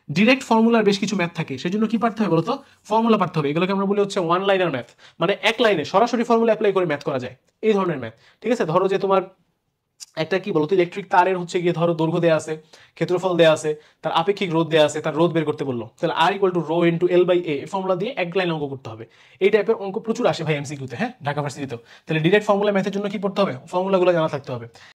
Direct ফর্মুলার বেশ কিছু math থাকে, সেজন্য কি পারতে হবে বলতো, ফর্মুলা পারতে হবে। এগুলোকে আমরা বলি হচ্ছে ওয়ান লাইনার ম্যাথ, মানে এক লাইনে সরাসরি ফর্মুলা অ্যাপ্লাই করে ম্যাথ করা যায়, এই ধরনের ম্যাথ। ঠিক আছে, ধরো যে তোমার একটা কি বলতো ইলেকট্রিক তারের হচ্ছে গিয়ে ধরো দৈর্ঘ্য দেওয়া আছে, ক্ষেত্রফল দেওয়া আছে, তার আপেক্ষিক রোধ দেওয়া আছে, তার রোধ বের করতে বললো, তাহলে আর equal to rho into L by A formula দিয়ে এক লাইন অঙ্ক করতে হবে। এই টাইপের অঙ্ক প্রচুর আসে ভাই এমসিকিউতে, হ্যাঁ, ঢাকা ভার্সিটিতেও। তাহলে ডিরেক্ট ফর্মুলা ম্যাথের জন্য কি পড়তে হবে, ফর্মুলাগুলো জানা থাকতে হবে।